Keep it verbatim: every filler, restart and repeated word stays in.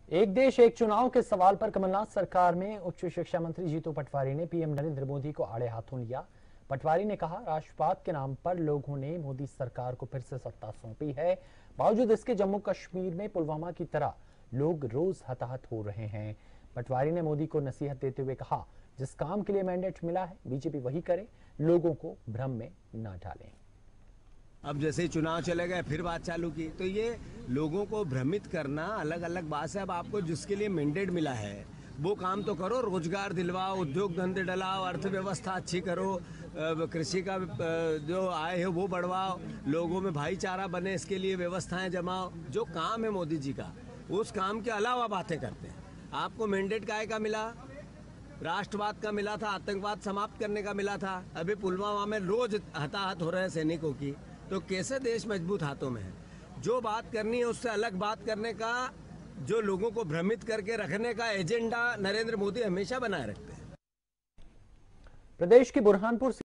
एक देश एक चुनाव के सवाल पर कमलनाथ सरकार में उच्च शिक्षा मंत्री जीतू पटवारी ने पीएम नरेंद्र मोदी को आड़े हाथों लिया। पटवारी ने कहा, राष्ट्रवाद के नाम पर लोगों ने मोदी सरकार को फिर से सत्ता सौंपी है। बावजूद इसके जम्मू कश्मीर में पुलवामा की तरह लोग रोज हताहत हो रहे हैं। पटवारी ने मोदी को नसीहत देते हुए कहा, जिस काम के लिए मैंडेट मिला है बीजेपी वही करे, लोगों को भ्रम में ना डालें। अब जैसे ही चुनाव चले गए फिर बात चालू की, तो ये लोगों को भ्रमित करना अलग अलग बात है। अब आपको जिसके लिए मैंडेट मिला है वो काम तो करो, रोजगार दिलवाओ, उद्योग धंधे डलाओ, अर्थव्यवस्था अच्छी करो, कृषि का जो आय है वो बढ़वाओ, लोगों में भाईचारा बने इसके लिए व्यवस्थाएं जमाओ। जो काम है मोदी जी का उस काम के अलावा बातें करते हैं। आपको मैंडेट काहे का मिला? राष्ट्रवाद का मिला था, आतंकवाद समाप्त करने का मिला था। अभी पुलवामा में रोज हताहत हो रहे हैं सैनिकों की, तो कैसे देश मजबूत हाथों में है? जो बात करनी है उससे अलग बात करने का, जो लोगों को भ्रमित करके रखने का एजेंडा नरेंद्र मोदी हमेशा बनाए रखते हैं। प्रदेश की बुरहानपुर